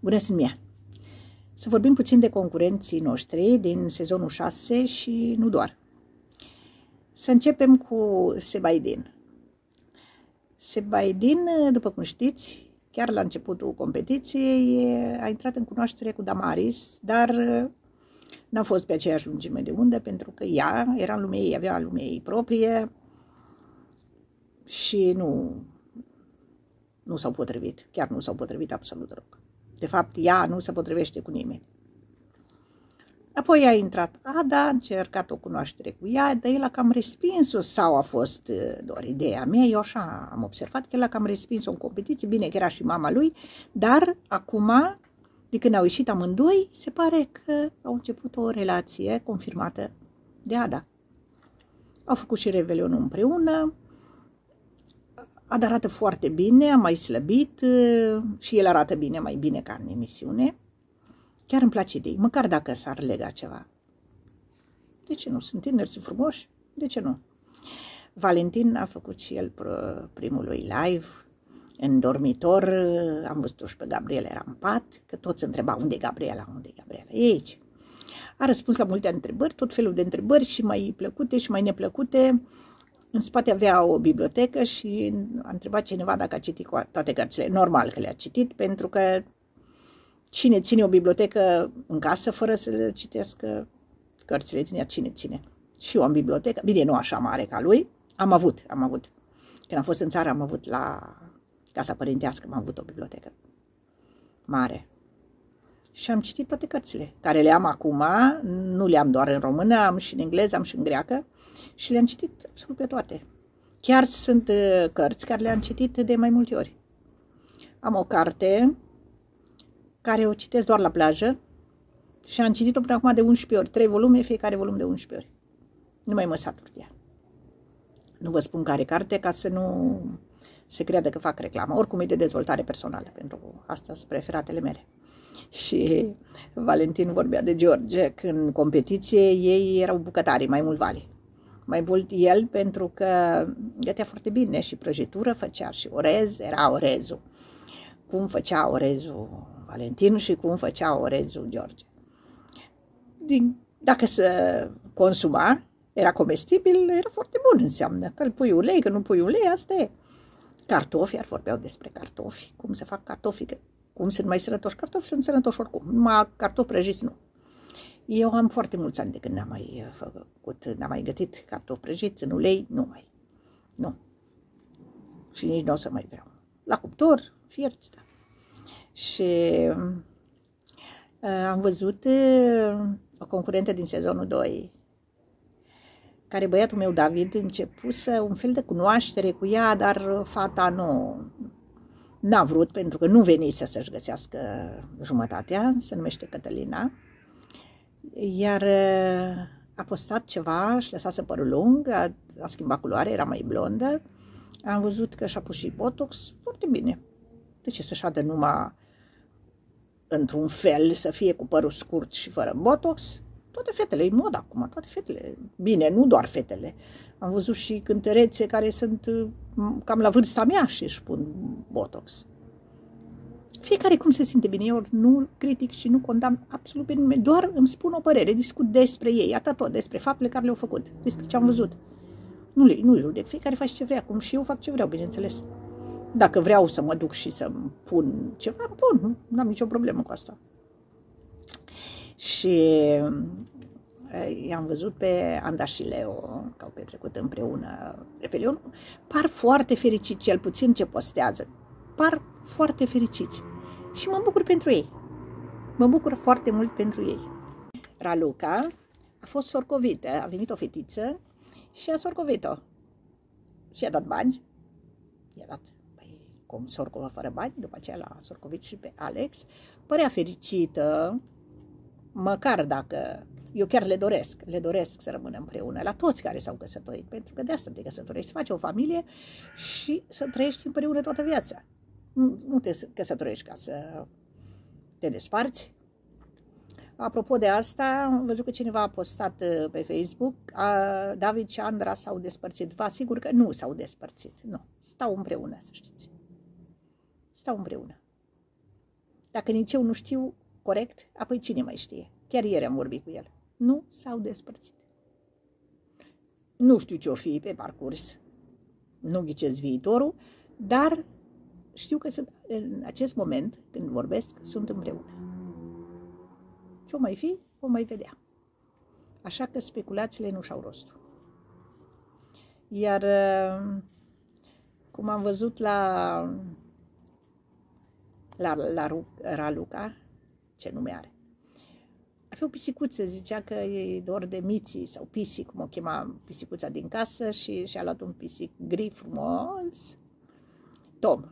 Bună, sunt Mia! Să vorbim puțin de concurenții noștri din sezonul 6 și nu doar. Să începem cu Sebaidin. Sebaidin, după cum știți, chiar la începutul competiției a intrat în cunoaștere cu Damaris, dar n-a fost pe aceeași lungime de undă, pentru că ea era în lumea ei, avea lumea ei proprie și nu s-au potrivit, chiar nu s-au potrivit absolut deloc. De fapt, ea nu se potrivește cu nimeni. Apoi a intrat Ada, a încercat o cunoaștere cu ea, dar el a cam respins-o sau a fost doar ideea mea. Eu așa am observat că el a cam respins-o în competiție, bine că era și mama lui, dar acum, de când au ieșit amândoi, se pare că au început o relație confirmată de Ada. Au făcut și revelionul împreună. Ada arată foarte bine, a mai slăbit și el arată bine, mai bine ca în emisiune. Chiar îmi place de ei, măcar dacă s-ar lega ceva. De ce nu? Sunt tineri, sunt frumoși, de ce nu? Valentin a făcut și el primul lui live în dormitor. Am văzut-o și pe Gabriela, era în pat, că toți întrebau unde e Gabriela, unde e Gabriela, e aici. A răspuns la multe întrebări, tot felul de întrebări și mai plăcute și mai neplăcute. În spate avea o bibliotecă și a întrebat cineva dacă a citit toate cărțile. Normal că le-a citit, pentru că cine ține o bibliotecă în casă fără să le citească cărțile din ea? Cine ține? Și eu am bibliotecă, bine, nu așa mare ca lui, am avut. Când am fost în țară am avut la casa părintească, am avut o bibliotecă mare. Și am citit toate cărțile, care le am acum, nu le am doar în română, am și în engleză, am și în greacă și le-am citit absolut pe toate. Chiar sunt cărți care le-am citit de mai multe ori. Am o carte care o citesc doar la plajă și am citit-o până acum de 11 ori, 3 volume, fiecare volum de 11 ori. Nu mai mă satur de ea. Nu vă spun care carte, ca să nu se creadă că fac reclamă. Oricum e de dezvoltare personală, pentru asta sunt preferatele mele. Și Valentin vorbea de George, că în competiție ei erau bucătari, mai mult Vali. Mai mult el, pentru că gătea foarte bine și prăjitură, făcea și orez, era orezul. Cum făcea orezul Valentin și cum făcea orezul George. Dacă se consuma, era comestibil, era foarte bun, înseamnă că îl pui ulei, că nu pui ulei, asta e. Cartofi, iar vorbeau despre cartofi, cum se fac cartofi, cum sunt mai sănătoși cartofi, sunt sănătoși oricum, numai cartofi prăjiți nu. Eu am foarte mulți ani de când n-am mai gătit cartofi prăjiți în ulei, nu. Și nici nu o să mai vreau. La cuptor, fierți, da. Și am văzut o concurentă din sezonul 2, care băiatul meu, David, începuse un fel de cunoaștere cu ea, dar fata n-a vrut, pentru că nu venise să-și găsească jumătatea, se numește Cătălina, iar a postat ceva, și lăsase părul lung, a schimbat culoare, era mai blondă, am văzut că și-a pus și botox, foarte bine. De ce să șadă numai într-un fel, să fie cu părul scurt și fără botox? Toate fetele, e mod acum, toate fetele. Bine, nu doar fetele. Am văzut și cântărețe care sunt cam la vârsta mea și își pun botox. Fiecare cum se simte bine. Eu nu critic și nu condamn absolut pe nimeni, doar îmi spun o părere, discut despre ei, atât tot, despre faptele care le-au făcut, despre ce am văzut. Nu judec, fiecare face ce vrea, cum și eu fac ce vreau, bineînțeles. Dacă vreau să mă duc și să-mi pun ceva, îmi pun, nu am nicio problemă cu asta. Și i-am văzut pe Anda și Leo, că au petrecut împreună Revelion, par foarte fericiți, cel puțin ce postează, par foarte fericiți și mă bucur pentru ei, mă bucur foarte mult pentru ei. Raluca a fost sorcovită, a venit o fetiță și a sorcovit-o și i-a dat bani, i-a dat. Cum sorcovă fără bani, după aceea l-a sorcovit și pe Alex, părea fericită, măcar dacă, eu chiar le doresc să rămână împreună, la toți care s-au căsătorit, pentru că de asta te căsătorești, să faci o familie și să trăiești împreună toată viața. Nu te căsătorești ca să te desparți. Apropo de asta, am văzut că cineva a postat pe Facebook, David și Andra s-au despărțit. Vă asigur că nu s-au despărțit, nu, stau împreună, să știți. Stau împreună. Dacă nici eu nu știu corect, apoi cine mai știe? Chiar ieri am vorbit cu el. Nu s-au despărțit. Nu știu ce-o fi pe parcurs, nu ghicesc viitorul, dar știu că sunt, în acest moment, când vorbesc, sunt împreună. Ce-o mai fi, o mai vedea. Așa că speculațiile nu și-au rostul. Iar cum am văzut la Raluca, ce nume are? Avea o pisicuță, zicea că e dor de Miții sau Pisi, cum o chema pisicuța din casă, și și-a luat un pisic gri frumos, Tom.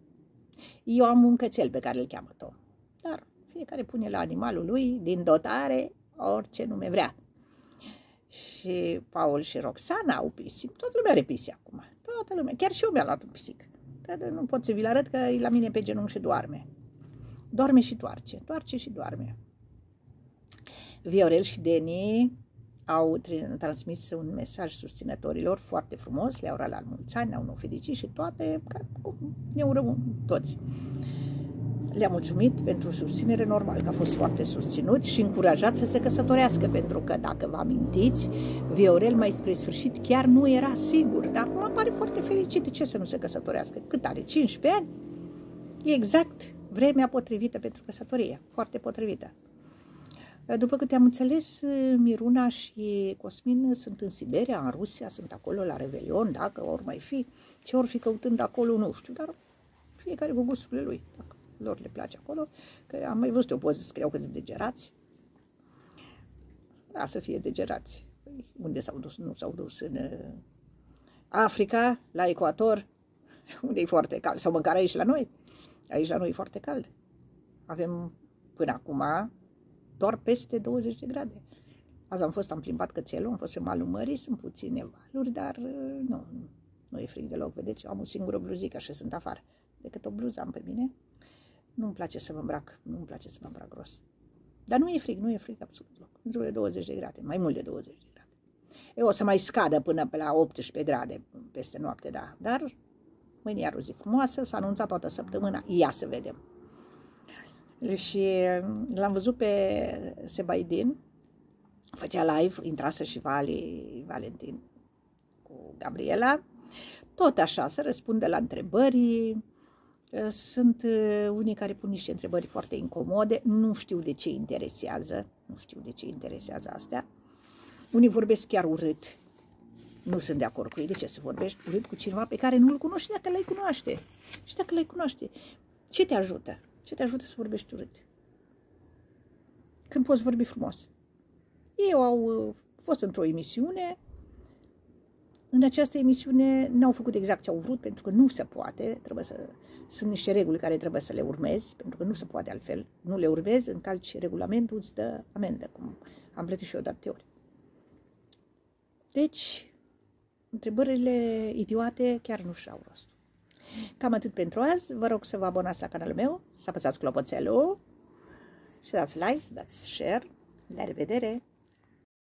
Eu am un cățel pe care îl cheamă Tom, dar fiecare pune la animalul lui, din dotare, orice nume vrea. Și Paul și Roxana au pisic, toată lumea are pisic acum, toată lumea, chiar și eu mi-am luat un pisic. Dar nu pot să vi-l arăt că e la mine pe genunchi și doarme. Doarme și toarce, toarce și doarme. Viorel și Deni au transmis un mesaj susținătorilor foarte frumos, le-au urat la mulți ani, ne-au fericit și toate, ne urăm toți. Le-am mulțumit pentru susținere, normal că a fost foarte susținut și încurajat să se căsătorească, pentru că, dacă vă amintiți, Viorel mai spre sfârșit chiar nu era sigur, dar acum pare foarte fericit. De ce să nu se căsătorească? Cât are? 15 ani? E exact vremea potrivită pentru căsătorie, foarte potrivită. După câte am înțeles, Miruna și Cosmin sunt în Siberia, în Rusia, sunt acolo la Revelion, dacă ori mai fi, ce ori fi căutând acolo, nu știu, dar fiecare cu gusturile lui, dacă lor le place acolo, că am mai văzut o poză, scriau că sunt degerați. Da, să fie degerați. Unde s-au dus? Nu s-au dus în Africa, la ecuator, unde e foarte cald, sau măcar aici la noi. Aici la noi e foarte cald. Avem până acum doar peste 20 de grade. Azi am plimbat cățelul, am fost pe malul mării, sunt puține valuri, dar nu e frig deloc. Vedeți, eu am o singură bluzică și sunt afară. Decât o bluză am pe mine. Nu-mi place să mă îmbrac, nu-mi place să mă îmbrac gros. Dar nu e frig absolut deloc. În jur de 20 de grade, mai mult de 20 de grade. Eu o să mai scadă până pe la 18 grade peste noapte, da. Dar mâine iar o zi frumoasă, s-a anunțat toată săptămâna, ia să vedem. Și l-am văzut pe Sebaidin, făcea live, intrase și Valentin cu Gabriela, tot așa, să răspundă la întrebări. Sunt unii care pun niște întrebări foarte incomode, nu știu de ce interesează astea. Unii vorbesc chiar urât, nu sunt de acord cu ei. De ce să vorbești urât cu cineva pe care nu-l cunoști dacă l-ai cunoaște? Și dacă l-ai cunoaște, ce te ajută? Ce te ajută să vorbești urât? Când poți vorbi frumos. Ei au fost într-o emisiune. În această emisiune n-au făcut exact ce au vrut, pentru că nu se poate. Sunt niște reguli care trebuie să le urmezi, pentru că nu se poate altfel. Nu le urmezi, încalci regulamentul, îți dă amendă, cum am plătit și eu de atâtea ori. Deci, întrebările idiote chiar nu și-au rostul. Cam atât pentru azi. Vă rog să vă abonați la canalul meu, să apăsați clopoțelul și să dați like, să dați share. La revedere!